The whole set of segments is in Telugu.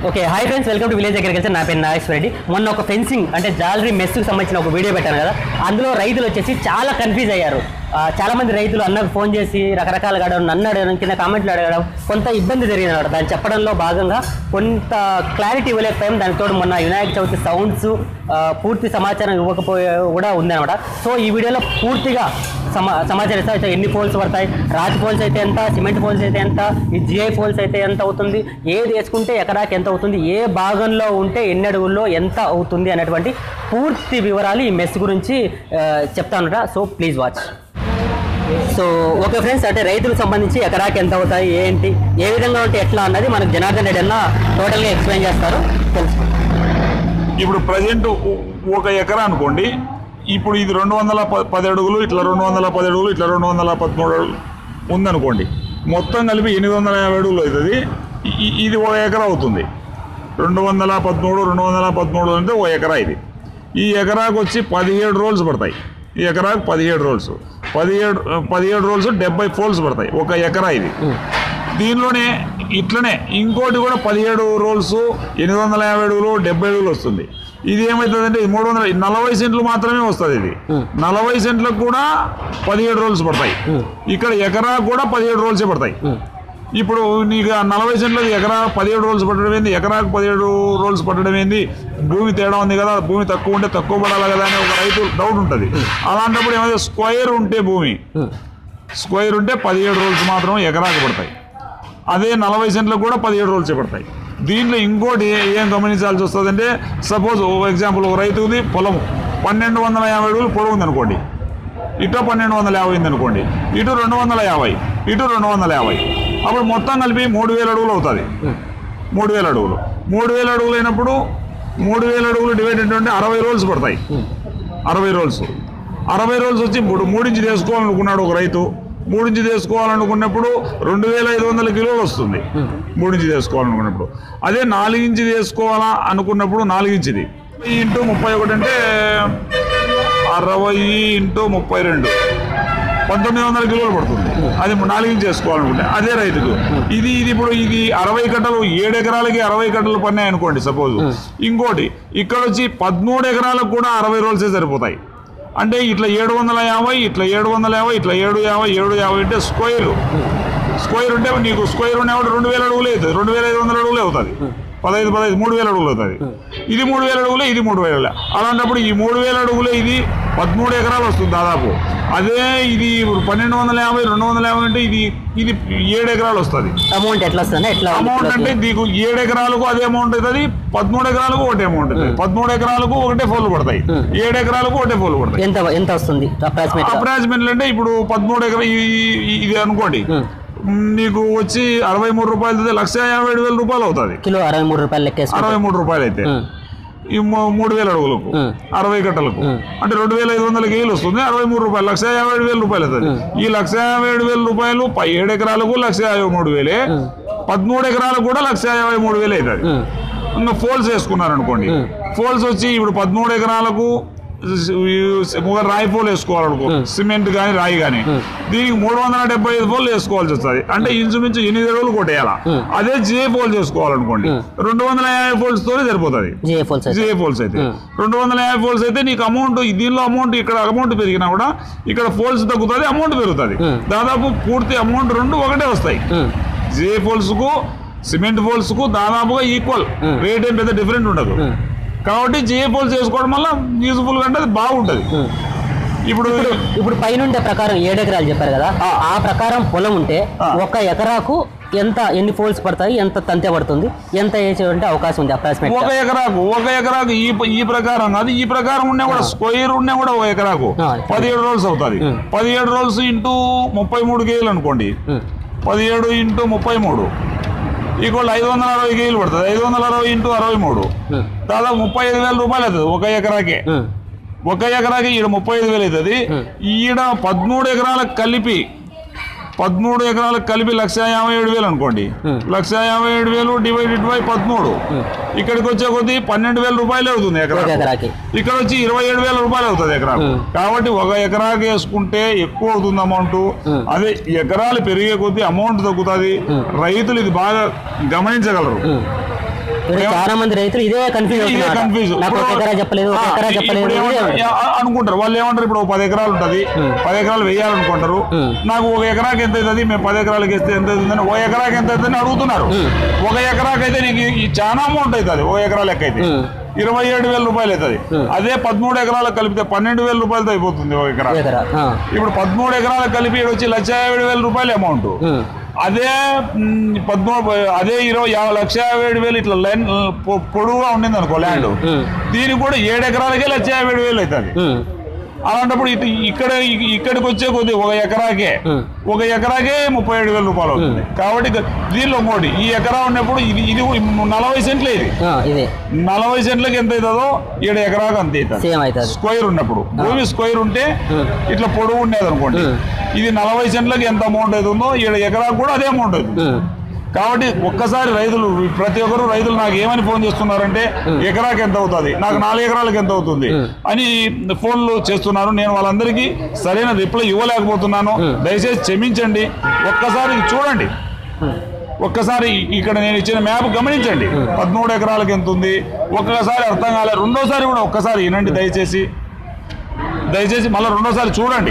Okay hi friends, welcome to village agriculture. నా పేరు నాగేశ్వర రెడ్డి. మొన్న ఒక ఫెన్సింగ్ అంటే జాలరీ మెస్కు సంబంధించిన ఒక వీడియో పెట్టాను కదా, అందులో రైతులు వచ్చేసి చాలా కన్ఫ్యూజ్ అయ్యారు. చాలా మంది రైతులు అన్నకు ఫోన్ చేసి రకరకాలుగా అడగడం, నన్ను అడగడం, కింద కామెంట్లు అడగడం, కొంత ఇబ్బంది జరిగింది అనమాట. దాన్ని చెప్పడంలో భాగంగా కొంత క్లారిటీ ఇవ్వలేకపోయాం. దానితో మొన్న వినాయక చవితి సౌండ్స్ పూర్తి సమాచారం ఇవ్వకపోయే కూడా ఉందన్నమాట. సో ఈ వీడియోలో పూర్తిగా సమాచారం ఇస్తా. ఎన్ని పోల్స్ పడతాయి, రాతి పోల్స్ అయితే ఎంత, సిమెంట్ పోల్స్ అయితే ఎంత, ఈ జిఐ పోల్స్ అయితే ఎంత అవుతుంది, ఏది వేసుకుంటే ఎకరాకి ఎంత అవుతుంది, ఏ భాగంలో ఉంటే ఎన్ని అడుగుల్లో ఎంత అవుతుంది అనేటువంటి పూర్తి వివరాలు ఈ మెస్ గురించి చెప్తానట. So please watch. So okay friends, అంటే రైతులకు సంబంధించి ఎకరాకి ఎంత అవుతాయి, ఏంటి, ఏ విధంగా ఉంటే ఎట్లా అన్నది మనకు జనార్దన్ రెడ్డి అన్న టోటల్గా ఎక్స్ప్లెయిన్ చేస్తారు. ఇప్పుడు ప్రజెంట్ ఒక ఎకరా అనుకోండి, ఇప్పుడు ఇది 210 అడుగులు, ఇట్లా 210 అడుగులు, ఇట్లా 213 అడుగులు ఉందనుకోండి. మొత్తం కలిపి 850 అడుగులు అవుతుంది. ఇది ఒక ఎకరా అవుతుంది. 213 అంటే ఒక ఎకరా. ఇది ఈ ఎకరాకు వచ్చి 17 రోల్స్ పడతాయి. ఈ ఎకరాకు 17 రోల్స్, 17 రోల్స్ 70 ఫోల్స్ పడతాయి ఒక ఎకరా. ఇది దీనిలోనే ఇట్లనే ఇంకోటి కూడా 17 రోల్స్ 850 అడుగులు 70 అడుగులు వస్తుంది. ఇది ఏమవుతుందంటే 340 సెంట్లు మాత్రమే వస్తుంది. ఇది 40 సెంట్లకు కూడా 17 రోల్స్ పడతాయి. ఇక్కడ ఎకరా కూడా 17 రోల్సే పడతాయి. ఇప్పుడు నీకు 40 సెంట్లకు ఎకరా 17 రోల్స్ పట్టడం ఏంది, ఎకరాకు 17 రోల్స్ పట్టడం ఏంది, భూమి తేడా ఉంది కదా, భూమి తక్కువ ఉంటే తక్కువ పడాలి కదా అని ఒక రైతు డౌట్ ఉంటుంది. అలాంటప్పుడు ఏమైతే స్క్వేర్ ఉంటే భూమి స్క్వేర్ ఉంటే 17 రోల్స్ మాత్రం ఎకరాకు పడతాయి. అదే 40 సెంట్లకు కూడా 17 రోల్సే పడతాయి. దీంట్లో ఇంకోటి ఏం గమనించాల్సి వస్తుందంటే, సపోజ్ ఎగ్జాంపుల్ ఒక రైతుది పొలము 1250 అడుగులు పొడవు ఉందనుకోండి, ఇటు 1250 ఉందనుకోండి, ఇటు 250, ఇటు 250, అప్పుడు మొత్తం కలిపి 3000 అడుగులు అవుతుంది. 3000 అడుగులు 3000 అడుగులు అయినప్పుడు 3000 అడుగులు డివైడెడ్ అంటే 60 రోల్స్ పడతాయి. 60 రోల్స్ వచ్చి ఇప్పుడు 3 ఇంచు తీసుకోవాలనుకున్నాడు ఒక రైతు. 3 ఇంచు తీసుకోవాలనుకున్నప్పుడు 2500 కిలోలు వస్తుంది. 3 ఇంచు తీసుకోవాలనుకున్నప్పుడు. అదే 4 ఇంచు తీసుకోవాలా అనుకున్నప్పుడు 4 ఇంచుది 31 అంటే 60 × 32 1900 కిలోలు పడుతుంది. అది 4 ఇంచు చేసుకోవాలనుకుంటే అదే రైతుకు. ఇది ఇప్పుడు ఇది 60 కట్టలు 7 ఎకరాలకి 60 కట్టలు పన్నాయి అనుకోండి సపోజ్. ఇంకోటి ఇక్కడ వచ్చి 13 ఎకరాలకు కూడా 60 రోల్సే సరిపోతాయి. అంటే ఇట్లా 750, ఇట్లా 750, ఇట్లా 750 అంటే స్క్వేర్ ఉంటే నీకు స్క్వేర్ ఉన్నప్పుడు 2000 అడుగులే అవుతుంది. 2500 అడుగులే అవుతుంది. 15 3000 అడుగులు అవుతుంది. ఇది 3000 అడుగులే, ఇది 3000. అలాంటప్పుడు ఈ 3000 అడుగులే ఇది 13 ఎకరాలు వస్తుంది దాదాపు. అదే ఇది ఇప్పుడు 1250, 250 అంటే ఇది 7 ఎకరాలు వస్తుంది. అమౌంట్ ఎట్లా వస్తుంది? అమౌంట్ అంటే నీకు 7 ఎకరాలకు అదే అమౌంట్ అవుతుంది, 13 ఎకరాలకు ఒకటే అమౌంట్ అవుతుంది. 13 ఎకరాలకు ఒకటే ఫోన్లు పడతాయి, 7 ఎకరాలకు ఒకటే ఫోన్లు పడతాయి. ఎంత వస్తుంది అప్రాక్సిమేట్లీ? అంటే ఇప్పుడు 13 ఎకరా ఇది అనుకోండి, నీకు వచ్చి 63 రూపాయలు 1,57,000 రూపాయలు అవుతుంది. కిలో 63 రూపాయలు లెక్క. 63 రూపాయలు అయితే ఈ 3000 అడుగులకు 60 కట్టలకు అంటే 2500 కేజీలు వస్తుంది. 63 రూపాయలు 1,57,000 రూపాయలు అవుతుంది. ఈ 1,57,000 రూపాయలు 7 ఎకరాలకు 1,53,000, 13 ఎకరాలకు కూడా 1,53,000 అవుతుంది. ఇంకా ఫోల్స్ వేసుకున్నారు అనుకోండి, ఫోల్స్ వచ్చి ఇప్పుడు 13 ఎకరాలకు రాయి పోల్ వేసుకోవాలనుకో, సిమెంట్ కానీ రాయి కానీ, దీనికి 375 పోల్ వేసుకోవాల్సి వస్తుంది. అంటే ఇంచుమించు 8 అడుగులు కొట్టేయాలా. అదే జిఏ పోల్ చేసుకోవాలనుకోండి 250 పోల్స్ తోనే సరిపోతుంది. జిఏ పోల్స్ అయితే 250 పోల్స్ అయితే నీకు అమౌంట్, దీనిలో అమౌంట్ ఇక్కడ అమౌంట్ పెరిగినా కూడా ఇక్కడ పోల్స్ తగ్గుతుంది, అమౌంట్ పెరుగుతుంది. దాదాపు పూర్తి అమౌంట్ రెండు ఒకటే వస్తాయి. జిఏ పోల్స్ కు సిమెంట్ పోల్స్ కు దాదాపుగా ఈక్వల్ రేట్, ఏం పెద్ద డిఫరెంట్ ఉండదు. కాబట్టి జిఏ పోల్స్ చేసుకోవడం వల్ల యూజ్ఫుల్ అంటే అది బాగుంటుంది. ఇప్పుడు పైన ప్రకారం 7 ఎకరాలు చెప్పారు కదా, ఆ ప్రకారం పొలం ఉంటే ఒక ఎకరాకు ఎన్ని పోల్స్ పడతాయి, ఎంత తంతె పడుతుంది, ఎంత వేసే అవకాశం ఉంది అప్రాక్సిమేట్? ఒక ఎకరాకు ఈ ప్రకారం కాదు, ఈ ప్రకారం ఉన్నా కూడా స్క్వేర్ ఉన్నా కూడా ఒక ఎకరాకు 17 రోల్స్ అవుతుంది. 17 రోల్స్ ఇంటూ 33 కేజీలు అనుకోండి, 17 ఇంటూ 33 ఈక్వల్ 560 కేజీలు పడుతుంది. 560 ఇంటూ 63 దాదాపు 35,000 రూపాయలు అవుతుంది ఒక ఎకరాకే. ఒక ఎకరాకి ఈడ 35,000 అవుతుంది. ఈడ 13 ఎకరాలకు కలిపి 1,57,000 అనుకోండి. 1,57,000 డివైడెడ్ బై 13 ఇక్కడికి వచ్చే కొద్ది 12,000 రూపాయలు అవుతుంది ఎకరాకి. ఇక్కడ వచ్చి 27,000 రూపాయలు అవుతుంది ఎకరాకు. కాబట్టి ఒక ఎకరాకి వేసుకుంటే ఎక్కువ అవుతుంది అమౌంట్. అదే ఎకరాలు పెరిగే కొద్ది అమౌంట్ తగ్గుతుంది. రైతులు ఇది బాగా గమనించగలరు. చాలా మంది రైతులు ఇదే కన్ఫ్యూజ్ నాకు ఒక ఎకరా చెప్పలేదు అనుకుంటారు. వాళ్ళు ఏమంటారు, ఇప్పుడు 10 ఎకరాలు ఉంటుంది, 10 ఎకరాలు వేయాలనుకుంటారు, నాకు ఒక ఎకరాకి ఎంత అవుతుంది, మేము 10 ఎకరాలకి వేస్తే ఎంత అవుతుందని, ఒక ఎకరాకి ఎంత అవుతుందని అడుగుతున్నారు. ఒక ఎకరాకి అయితే నీకు చాలా అమౌంట్ అవుతుంది. ఒక ఎకరా లెక్క అయితే 27,000 రూపాయలు అవుతుంది. అదే 13 ఎకరాలకు కలిపితే 12,000 రూపాయలతో అయిపోతుంది ఒక ఎకరా. ఇప్పుడు 13 ఎకరాలకు కలిపి వచ్చి 1,57,000 రూపాయలు అమౌంట్. అదే 1,57,000 ఇట్లా లైన్ పొడవుగా ఉండింది అనుకో ల్యాండ్, దీనికి కూడా 7 ఎకరాలకే 1,57,000 అవుతుంది. అలాంటప్పుడు ఇక్కడికి వచ్చే కొద్ది ఒక ఎకరాకే 37,000 రూపాయలు అవుతుంది. కాబట్టి దీనిలో ఇంకోటి, ఈ ఎకరా ఉన్నప్పుడు ఇది 40 సెంట్లు, ఇది 40 సెంట్లకి ఎంత అవుతుందో 7 ఎకరాకు అంత అవుతుంది. స్క్వేర్ ఉన్నప్పుడు భూమి స్క్వేర్ ఉంటే ఇట్లా పొడవు ఉండేది అనుకోండి, ఇది 40 సెంట్లకి ఎంత అమౌంట్ అవుతుందో 7 ఎకరాకు కూడా అదే అమౌంట్ అవుతుంది. కాబట్టి ఒక్కసారి ప్రతి ఒక్కరు రైతులు నాకు ఏమని ఫోన్ చేస్తున్నారంటే, ఎకరాకి ఎంత అవుతుంది, నాకు 4 ఎకరాలకు ఎంత అవుతుంది అని ఫోన్లు చేస్తున్నారు. నేను వాళ్ళందరికీ సరైన రిప్లై ఇవ్వలేకపోతున్నాను. దయచేసి క్షమించండి. ఒక్కసారి చూడండి, ఒక్కసారి ఇక్కడ నేను ఇచ్చిన మ్యాప్ గమనించండి. 13 ఎకరాలకు ఎంత ఉంది, ఒక్కసారి అర్థం కాలే, రెండోసారి కూడా ఒక్కసారి వినండి దయచేసి మళ్ళీ రెండోసారి చూడండి.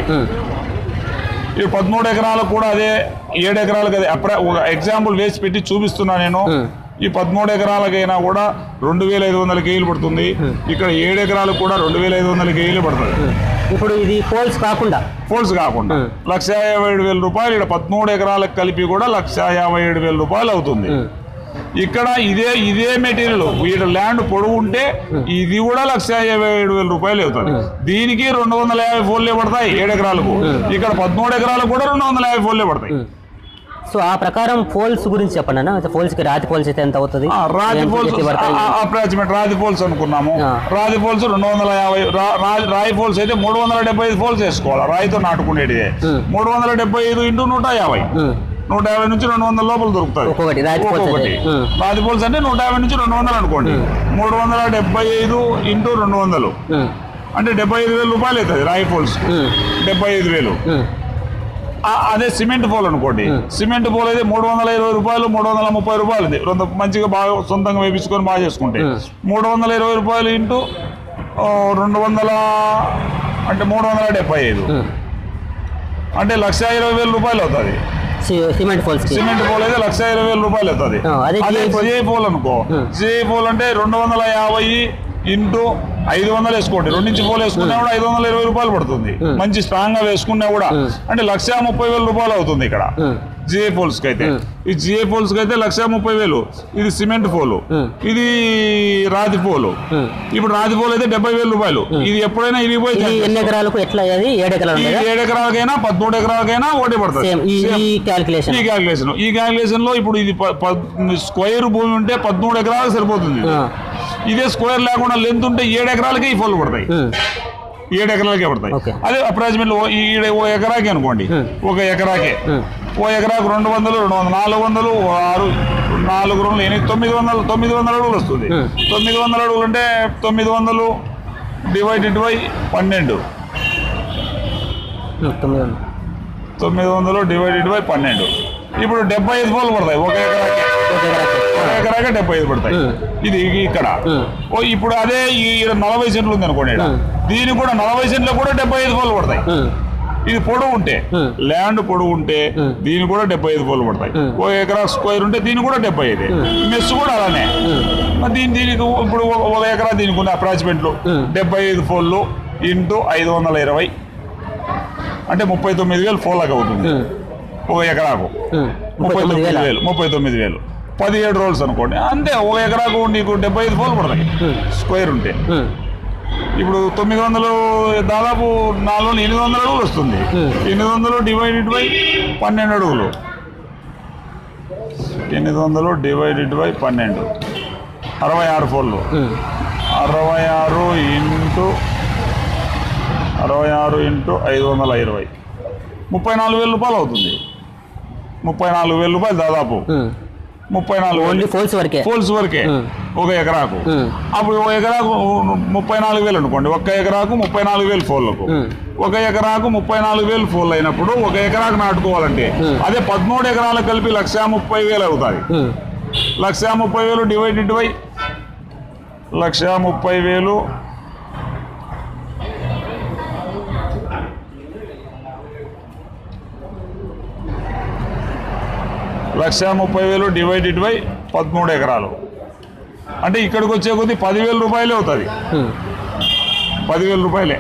ఈ 13 ఎకరాలకు కూడా అదే, 7 ఎకరాలకు అదే. ఒక ఎగ్జాంపుల్ వేసి పెట్టి చూపిస్తున్నా నేను. ఈ 13 ఎకరాలకైనా కూడా 2,500 కేజీలు పడుతుంది. ఇక్కడ 7 ఎకరాలకు కూడా 2,500 కేజీలు పడుతుంది. ఇప్పుడు ఇది పోల్స్ కాకుండా 1,57,000 రూపాయలు. ఇక్కడ 13 ఎకరాలకు కలిపి కూడా 1,57,000 రూపాయలు అవుతుంది. ఇక్కడ ఇదే మెటీరియల్, వీటి ల్యాండ్ పొడవు ఉంటే ఇది కూడా 1,57,000 రూపాయలు అవుతుంది. దీనికి 250 ఫోన్లే పడతాయి 7 ఎకరాలకు. ఇక్కడ 13 ఎకరాలకు కూడా 250 ఫోన్లే పడతాయి. సో ఆ ప్రకారం పోల్స్ గురించి చెప్పండి అన్న. పోల్స్ కి రాతి పోల్స్ అయితే ఎంత అవుతుంది? రాతి పోల్స్ అప్రాక్సిమేట్ రాతి పోల్స్ అనుకున్నాము. రాతి పోల్స్ 250, రాయి పోల్స్ అయితే 375 పోల్స్ వేసుకోవాలి. రాయితో నాటుకునేది 375 × 150, 150 నుంచి 200 లోపల దొరుకుతుంది ఒక్కొక్కటి. రాతి పోల్స్ అంటే 150 నుంచి 200 అనుకోండి. 375 × 200 అంటే 75,000 రూపాయలు అవుతుంది రాయి పోల్స్. 75,000. అదే సిమెంట్ పోల్ అనుకోండి, సిమెంట్ పోల్ అయితే 320 రూపాయలు, 330 రూపాయలు. మంచిగా బాగా సొంతంగా వేపించుకొని బాగా చేసుకుంటే 320 రూపాయలు × 200 అంటే 375 అంటే 1,20,000 రూపాయలు అవుతుంది. సిమెంట్ పోల్ అయితే 1,20,000 రూపాయలు అవుతుంది. అదే జిఐ పోల్ అనుకో, జిఐ పోల్ అంటే 250 × 500 వేసుకోండి. 2 ఇంచ్ పోల్ వేసుకున్నా కూడా 520 రూపాయలు పడుతుంది. మంచి స్ట్రాంగ్ గా వేసుకున్నా కూడా అంటే 1,30,000 రూపాయలు అవుతుంది ఇక్కడ జిఐ పోల్స్ కి అయితే. ఈ జిఐ పోల్స్ కి అయితే 1,30,000. ఇది సిమెంట్ పోలు, ఇది రాతి పోలు. ఇప్పుడు రాతి పోలు అయితే 70,000 రూపాయలు. ఇది ఎప్పుడైనా ఇరిగిపోయి 7 ఎకరాలకైనా 13 ఎకరాలకైనా ఒకటి పడుతుంది. ఈ క్యాల్కులేషన్ లో ఇప్పుడు ఇది స్క్వేర్ భూమి ఉంటే 13 ఎకరాలకు సరిపోతుంది. ఇదే స్క్వేర్ లేకుండా లెంత్ ఉంటే 7 ఎకరాలకే ఈ ఫోన్లు పడతాయి. 7 ఎకరాలకే పడతాయి. అదే అప్రాక్సిమేట్ ఓ ఎకరాకి అనుకోండి, ఒక ఎకరాకే ఓ ఎకరాకు 200, 400, 6, 4 2 8, 900 అడుగులు వస్తుంది. 900 అడుగులు అంటే 900 డివైడెడ్ బై 12. 900 divided by 12. ఇప్పుడు 75 ఫోన్లు పడతాయి ఒక ఎకరాకి. 75 పడతాయి. ఇది ఇక్కడ ఇప్పుడు అదే 40 సెంట్లు ఉంది అనుకోండి, దీనికి కూడా 40 సెంట్లకు కూడా 75 ఫోన్లు పడతాయి. ఇది పొడవు ఉంటే, ల్యాండ్ పొడవు ఉంటే దీనికి కూడా 75 ఫోన్లు పడతాయి. ఓ ఎకరా స్క్వేర్ ఉంటే దీనికి కూడా 75. మెస్ కూడా అలానే. దీనికి ఇప్పుడు ఒక ఎకరా దీనికి ఉన్న అప్రాక్సిమేట్లు 75 ఫోన్లు × 520 అంటే 39,000 ఫోన్లకు అవుతుంది ఒక ఎకరాకు. 39,000 17 రోల్స్ అనుకోండి అంతే. ఒక ఎకరాకు నీకు 75 ఫోన్లు పడతాయి స్క్వేర్ ఉంటే. ఇప్పుడు 900 దాదాపు 800 అడుగులు వస్తుంది. 800 డివైడెడ్ బై 12 అడుగులు. 800 డివైడెడ్ బై 12 66 ఫోన్లు. 66 × 520 34,000 రూపాయలు అవుతుంది. 34,000 రూపాయలు దాదాపు. 34,000 ఫోల్స్ వరకే ఒక ఎకరాకు. అప్పుడు ఒక ఎకరాకు 34,000 అనుకోండి. ఒక ఎకరాకు 34,000 ఫోన్లకు. ఒక ఎకరాకు 34,000 ఫోన్లు అయినప్పుడు ఒక ఎకరాకు నాటుకోవాలంటే అదే 13 ఎకరాలకు కలిపి 1,30,000 అవుతుంది. 1,30,000 డివైడెడ్ బై 1,30,000 1,30,000 డివైడెడ్ బై 13 ఎకరాలు అంటే ఇక్కడికి వచ్చే కొద్ది 10,000 రూపాయలే అవుతుంది. 10,000 రూపాయలే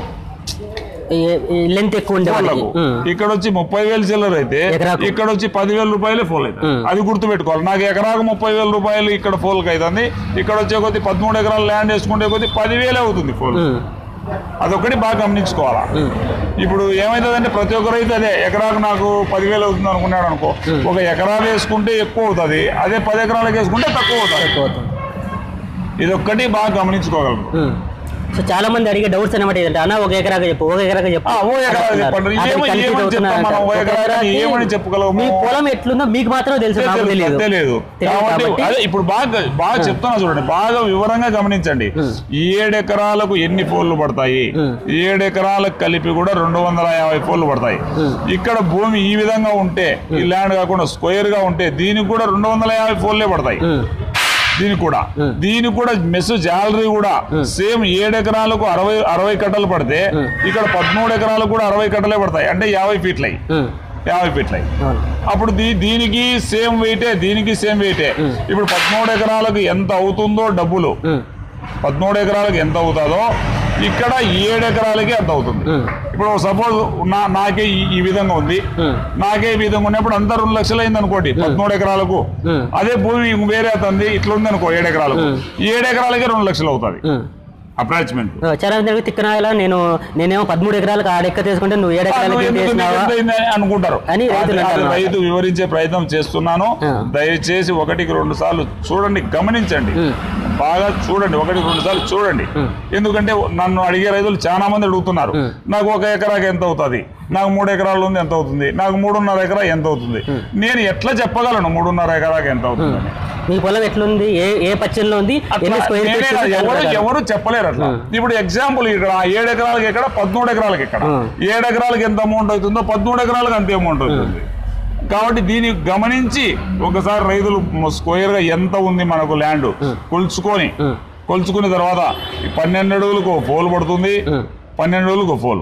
లెంత్ ఎక్కువ ఉండే ఇక్కడ వచ్చి 30,000 చిల్లర అయితే ఇక్కడ వచ్చి 10,000 రూపాయలే ఫోల్ అవుతుంది. అది గుర్తుపెట్టుకోవాలి. నాకు ఎకరాకు 30,000 రూపాయలు ఇక్కడ ఫోల్కి అవుతుంది. ఇక్కడ వచ్చే కొద్ది 13 ఎకరాలు ల్యాండ్ వేసుకుంటే కొద్ది 10,000 అవుతుంది ఫోల్. అదొకటి బాగా గమనించుకోవాలా. ఇప్పుడు ఏమవుతుందంటే ప్రతి ఒక్కరు అయితే అదే ఎకరాకు నాకు 10,000 అవుతుంది అనుకున్నాడు అనుకో, ఒక ఎకరా వేసుకుంటే ఎక్కువ అవుతుంది, అదే 10 ఎకరాలకు వేసుకుంటే తక్కువ అవుతుంది. ఇదొక్కటి బాగా గమనించుకోగలరు. సో చాలా మంది అడిగే డౌట్స్ అనమాట ఏంటంటే అన్న ఒక ఎకరాగా చెప్పు, ఒక ఎకరాగా చెప్పు, ఏమని చెప్పగలవు? మీ పొలం ఎట్లుందో మీకు మాత్రం తెలుసు, నాకు తెలియదు. కాబట్టి అదే ఇప్పుడు బాగా చెప్తున్నా చూడండి, బాగా వివరంగా గమనించండి. 7 ఎకరాలకు ఎన్ని ఫోన్లు పడతాయి? 7 ఎకరాలకు కలిపి కూడా 250 ఫోన్లు పడతాయి. ఇక్కడ భూమి ఈ విధంగా ఉంటే, ఈ ల్యాండ్ కాకుండా స్క్వేర్ గా ఉంటే దీనికి కూడా 250 ఫోన్లే పడతాయి. దీనికి కూడా మెస్ జాలరీ కూడా సేమ్ 7 ఎకరాలకు 60 కట్టలు పడితే ఇక్కడ 13 ఎకరాలకు కూడా 60 కట్టలే పడతాయి. అంటే 50 ఫీట్లు అయ్యి అప్పుడు దీనికి సేమ్ వెయిటే, దీనికి సేమ్ వెయిటే. ఇప్పుడు 13 ఎకరాలకు ఎంత అవుతుందో డబ్బులు, 13 ఎకరాలకు ఎంత అవుతుందో ఇక్కడ 7 ఎకరాలకి ఎంత అవుతుంది. ఇప్పుడు సపోజ్ నాకే ఈ విధంగా ఉంది, నాకే ఈ విధంగా ఉన్నప్పుడు అంతా 2 లక్షలు అయింది అనుకోండి 13 ఎకరాలకు. అదే భూమి వేరే అవుతుంది ఇట్లా ఉంది అనుకో 7 ఎకరాలకు, 7 ఎకరాలకే 2 లక్షలు అవుతుంది అప్రాచ్మెంట్. చాలా మంది తిక్కనాయలా నేనేమో 13 ఎకరాలకు ఆడెక్క తీసుకుంటే నువ్వు 7 ఎకరాలకి అనుకుంటారు. రైతు వివరించే ప్రయత్నం చేస్తున్నాను. దయచేసి 1కి 2 సార్లు చూడండి, గమనించండి, బాగా చూడండి, 1కి 2 సార్లు చూడండి. ఎందుకంటే నన్ను అడిగే రైతులు చాలా మంది అడుగుతున్నారు, నాకు 1 ఎకరాకి ఎంత అవుతుంది, నాకు 3 ఎకరాలు ఉంది ఎంత అవుతుంది, నాకు 3.5 ఎకరా ఎంత అవుతుంది. నేను ఎట్లా చెప్పగలను 3.5 ఎకరాకి ఎంత అవుతుంది? మీ పొలం ఎట్లుంది, ఏ పచ్చల్లో ఉంది, ఎవరు చెప్పలేరు అట్లా. ఇప్పుడు ఎగ్జాంపుల్ ఇక్కడ 7 ఎకరాలకి ఎక్కడ, 13 ఎకరాలకి ఎక్కడ, 7 ఎకరాలకి ఎంత అమౌంట్ అవుతుందో 13 ఎకరాలకు అంతే అమౌంట్ అవుతుంది. కాబట్టి దీన్ని గమనించి ఒకసారి రైతులు స్క్వేర్ గా ఎంత ఉంది మనకు ల్యాండ్ కొలుచుకున్న తర్వాత 12 అడుగులకు పోల్ పడుతుంది, 12 రోజులకు ఫోల్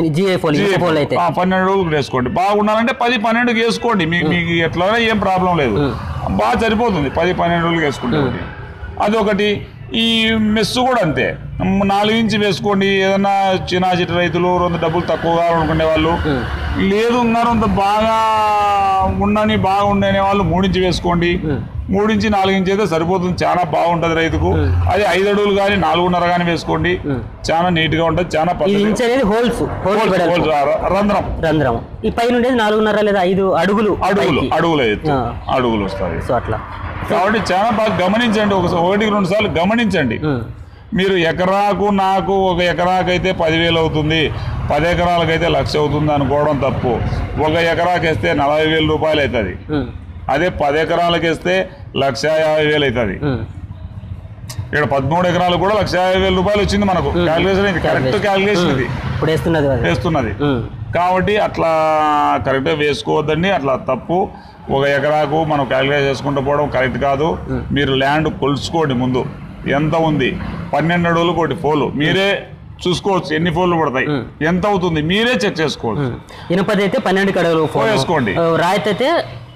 12 రోజులకు వేసుకోండి. బాగుండాలంటే 10-12కి వేసుకోండి, మీకు ఎట్లా ఏం ప్రాబ్లం లేదు, బాగా సరిపోతుంది. 10-12 రోజులకు వేసుకుంటే అదొకటి. ఈ మెస్సు కూడా అంతే, 4 ఇంచ్ వేసుకోండి. ఏదన్నా చిన్న చిన్న రైతులు 2 డబ్బులు తక్కువగా అనుకునే వాళ్ళు లేదు, ఉన్నారు అంత బాగా ఉండనే వాళ్ళు 3 ఇంచ్ వేసుకోండి. 3 ఇంచ్ 4 ఇంచ్ అయితే సరిపోతుంది, చాలా బాగుంటది రైతుకు. అది 5 అడుగులు కానీ 4.5 కానీ వేసుకోండి, చాలా నీట్ గా ఉంటది. చాలా రంధ్రం ఈ పైన ఉండేది 4.5 లేదా 5 అడుగులు అడుగులు వస్తాయి. సో అట్లా కాబట్టి చాలా బాగా గమనించండి, 1కి 2 సార్లు గమనించండి. మీరు ఎకరాకు నాకు 1 ఎకరాకు అయితే 10,000 అవుతుంది, 10 ఎకరాలకైతే 1,00,000 అవుతుంది అనుకోవడం తప్పు. 1 ఎకరాకి వేస్తే 40,000 రూపాయలు అవుతుంది, అదే 10 ఎకరాలకు వేస్తే 1,50,000 అవుతుంది. ఇక్కడ 13 ఎకరాలు కూడా 1,50,000 రూపాయలు వచ్చింది మనకు. క్యాలిక్యులేషన్ ఇది కరెక్ట్ క్యాలిక్యులేషన్ ఇది వేస్తున్నది. కాబట్టి అట్లా కరెక్ట్గా వేసుకోవద్దండి, అట్లా తప్పు. 1 ఎకరాకు మనం క్యాలిక్యులేట్ చేసుకుంటూ పోవడం కరెక్ట్ కాదు. మీరు ల్యాండ్ కొలుచుకోండి ముందు ఎంత ఉంది. 12 అడుగులు కోటి ఫోలు మీరే చూసుకోవచ్చు, ఎన్ని ఫోన్లు పడతాయి, ఎంత అవుతుంది మీరే చెక్ చేసుకోవచ్చు. ఇనుపది అయితే 12 అడుగులు వేసుకోండి, రాయితీ అయితే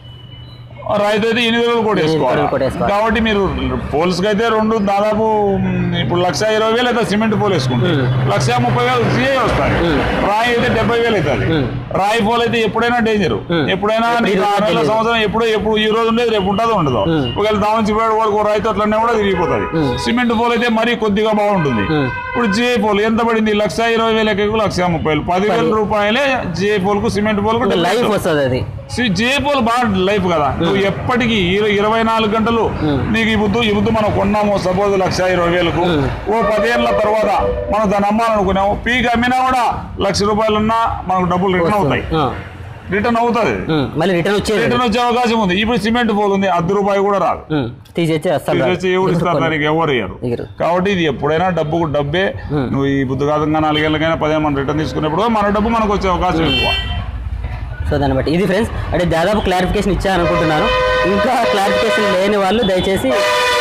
8 రోజులు కూడా వేసుకోవాలి. కాబట్టి మీరు పోల్స్కి అయితే 2 దాదాపు ఇప్పుడు 1,20,000 అయితే సిమెంట్ పోల్ వేసుకుంటే 1,30,000 సిఐ వస్తాయి. రాయి అయితే 70,000 అవుతుంది. రాయి పోల్ అయితే ఎప్పుడైనా డేంజర్, ఎప్పుడైనా సంవత్సరం ఎప్పుడు ఈ రోజు ఉండేది రేపు ఉంటుందో ఉండదు. ఒకవేళ దావంచి వాళ్ళకి రైతు అట్లనే కూడా తిరిగిపోతుంది. సిమెంట్ పోల్ అయితే మరీ కొద్దిగా బాగుంటుంది. ఇప్పుడు జిఐ పోల్ ఎంత పడింది? 1,20,000 1,30,000 10,000 రూపాయలే జిఐ పోల్ కు, సిమెంట్ పోల్ కు లైఫ్ వస్తుంది. అది జిఐ పోల్ బాగా లైఫ్ కదా, నువ్వు ఎప్పటికీ 24 గంటలు నీకు ఈ బుద్ధు మనం కొన్నాము సపోజ్ 1,20,000కు, ఓ 10 ఏళ్ళ తర్వాత మనం దాన్ని అమ్మాలనుకున్నాము, పీకి అమ్మినా కూడా 1,00,000 రూపాయలున్నా మనకు డబ్బులు రిటర్న్ అవుతాయి. రిటర్న్ అవుతుంది, రిటర్న్ వచ్చే అవకాశం ఉంది. ఇప్పుడు సిమెంట్ పోల్ ఉంది, ₹10 కూడా రాదు, తీసేసి ఎవరు ఇస్తారు దానికి, ఎవరు ఇయ్యరు. కాబట్టి ఇది ఎప్పుడైనా డబ్బుకు డబ్బే. నువ్వు ఈ బుద్ధిఘాతంగా 4 ఏళ్ళకైనా 10 ఏళ్ళు మనం రిటర్న్ తీసుకున్నప్పుడు మన డబ్బు మనకు వచ్చే అవకాశం ఎక్కువ. సో దాన్ని బట్టి ఇది ఫ్రెండ్స్, అంటే దాదాపు క్లారిఫికేషన్ ఇచ్చాను అనుకుంటున్నాను. ఇంకా క్లారిఫికేషన్ లేని వాళ్ళు దయచేసి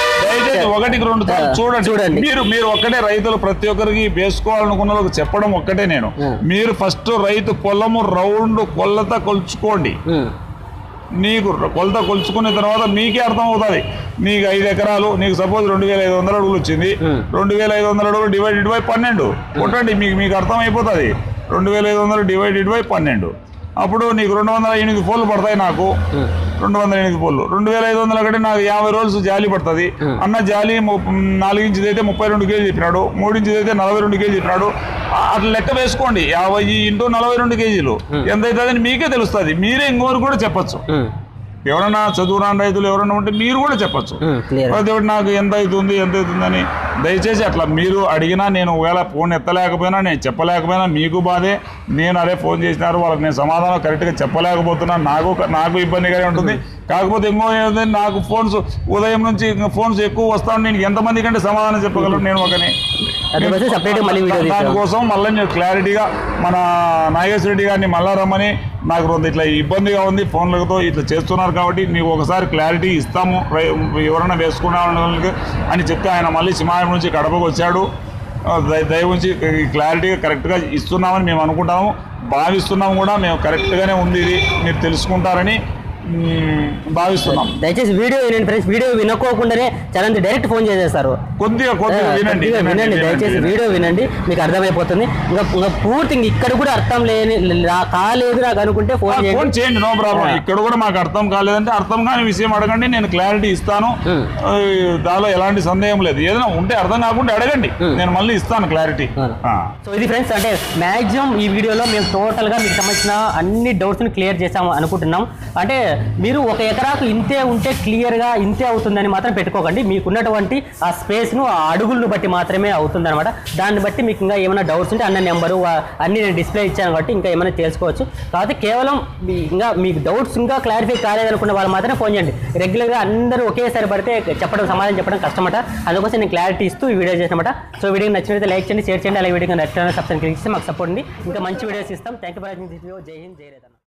ఒకటికి 2 సార్లు చూడండి. మీరు ఒక్కటే రైతులు ప్రతి ఒక్కరికి వేసుకోవాలనుకున్న వాళ్ళకి చెప్పడం ఒక్కటే నేను, మీరు ఫస్ట్ రైతు పొలము రౌండ్ కొలత కొలుచుకోండి. నీకు కొలత కొలుచుకున్న తర్వాత మీకే అర్థం అవుతుంది. నీకు 5 ఎకరాలు, నీకు సపోజ్ 2500 అడుగులు వచ్చింది, 2500 అడుగులు డివైడెడ్ బై 12 కొట్టండి, మీకు అర్థం అయిపోతుంది. 2500 డివైడెడ్ బై 12 అప్పుడు నీకు 208 పోళ్ళు పడతాయి. నాకు 208 పోళ్ళు, 2500 ఒకటి నాకు 50 రోజులు జాలి పడుతుంది. అన్న జాలి 4 ఇంచుది అయితే 32 కేజీ చెప్పినాడు, 3 ఇంచుది అయితే 42 కేజీ చెప్పినాడు. అట్లా లెక్క వేసుకోండి, 50 ఇంటూ 42 కేజీలు ఎంత అవుతుందని మీకే తెలుస్తుంది. మీరే ఇంకోరు కూడా చెప్పచ్చు. ఎవరన్నా చదువురాని రైతులు ఎవరన్నా ఉంటే మీరు కూడా చెప్పచ్చు, ప్రతి ఒక్కటి నాకు ఎంత అవుతుంది అని. దయచేసి అట్లా మీరు అడిగినా, నేను ఒకవేళ ఫోన్ ఎత్తలేకపోయినా, నేను చెప్పలేకపోయినా మీకు బాధే. నేను అదే ఫోన్ చేసినారు వాళ్ళకి నేను సమాధానం కరెక్ట్గా చెప్పలేకపోతున్నాను, నాకు ఇబ్బందిగానే ఉంటుంది. కాకపోతే ఇంకో ఏదంటే నాకు ఫోన్స్ ఉదయం నుంచి ఫోన్స్ ఎక్కువ వస్తాను, నేను ఎంతమంది కంటే సమాధానం చెప్పగలను నేను ఒకని. దానికోసం మళ్ళీ నేను క్లారిటీగా మన నాగేశ్వర రెడ్డి గారిని మళ్ళా రమ్మని, నాకు ఇట్లా ఇబ్బందిగా ఉంది ఫోన్లతో ఇట్లా చేస్తున్నారు కాబట్టి నీకు ఒకసారి క్లారిటీ ఇస్తాము ఎవరైనా వేసుకునే అని చెప్తే ఆయన మళ్ళీ సింహాయం నుంచి కడపకు వచ్చాడు. దయ ఉంచి క్లారిటీగా కరెక్ట్గా ఇస్తున్నామని మేము అనుకుంటాము, భావిస్తున్నాము కూడా. మేము కరెక్ట్గానే ఉంది, ఇది మీరు తెలుసుకుంటారని భావిస్తున్నాం. దయచేసి వీడియో వినండి ఫ్రెండ్స్, వీడియో వినుకోకుండానే చాలా డైరెక్ట్ ఫోన్ చేసేస్తారు. కొద్దిగా వినండి, దయచేసి వీడియో వినండి, మీకు అర్థమైపోతుంది. ఇంకా పూర్తి ఇక్కడ కూడా అర్థం కాలేదు నాకు అనుకుంటే ఫోన్ చేయండి, నో ప్రాబ్లం. ఇక్కడ కూడా మాకు అర్థం కాలేదంటే అర్థం కాని విషయం అడగండి, నేను క్లారిటీ ఇస్తాను. దానిలో ఎలాంటి సందేహం లేదు. ఏదైనా ఉంటే అర్థం కాకుండా అడగండి, నేను మళ్ళీ ఇస్తాను క్లారిటీ. సో ఇది ఫ్రెండ్స్, అంటే మాక్సిమం ఈ వీడియోలో మేము టోటల్గా మీకు సంబంధించిన అన్ని డౌట్స్ని క్లియర్ చేసాము అనుకుంటున్నాం. అంటే మీరు 1 ఎకరాకు ఇంతే ఉంటే క్లియర్గా ఇంతే అవుతుందని మాత్రం పెట్టుకోకండి. మీకున్నటువంటి ఆ స్పేస్ను, ఆ అడుగులను బట్టి మాత్రమే అవుతుంది అనమాట. దాన్ని బట్టి మీకు ఇంకా ఏమైనా డౌట్స్ ఉంటే అన్న నెంబరు అన్ని నేను డిస్ప్లే ఇచ్చాను కాబట్టి ఇంకా ఏమైనా తెలుసుకోవచ్చు. కాబట్టి కేవలం ఇంకా మీకు డౌట్స్ ఇంకా క్లారిఫై కాలేదనుకున్న వాళ్ళు మాత్రమే ఫోన్ చేయండి. రెగ్యులర్గా అందరూ ఒకేసారి పడితే సమాధానం చెప్పడం కష్టమట. అందుకోసం నేను క్లారిటీ ఇస్తూ ఈ వీడియో చేసినమాట. సో వీడియోకి నచ్చినట్లయితే లైక్ చేయండి, షేర్ చేయండి. అలాగే వీడియోకి నచ్చితే సబ్స్క్రైబ్ చేసి మాకు సపోర్ట్ ఉంది. ఇంకా మంచి వీడియోస్ ఇస్తాం. Thank you for watching this video. జై హింద్, జై రైతన్న.